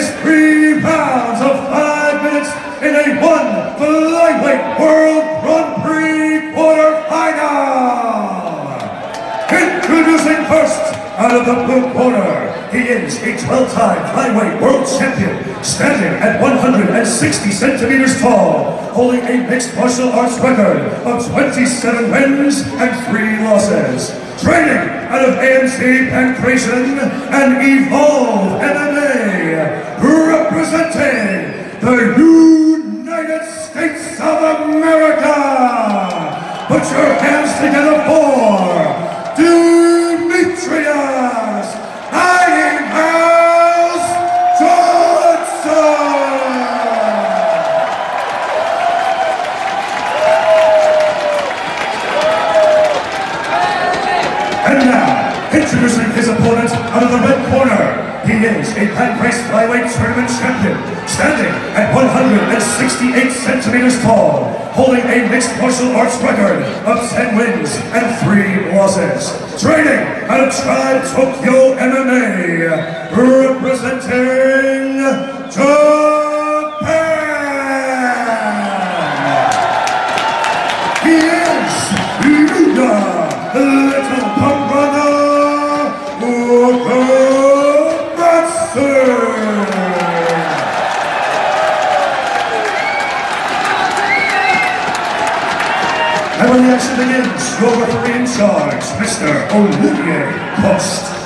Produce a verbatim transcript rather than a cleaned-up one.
his three rounds of five minutes in a one flyweight World Grand Prix quarterfinal. Introducing first, out of the blue corner, he is a twelve-time flyweight world champion, standing at one hundred sixty centimeters tall, holding a mixed martial arts record of twenty-seven wins and three losses. Training out of A M C Pancration and Evolve M M A, representing the United States of America. Put your hands together for Demetrius Hiding House Johnson! And now, introducing his opponent out of the red corner, he is a Pancrase Flyweight Tournament champion, standing at one hundred sixty-eight centimeters tall, holding a mixed martial arts record of ten wins and three losses. Training out of Tribe Tokyo M M A, representing Japan. He is Yuya Little Pamrana Okamatsu. And when the action begins, your referee in charge, Mister Olivier Post.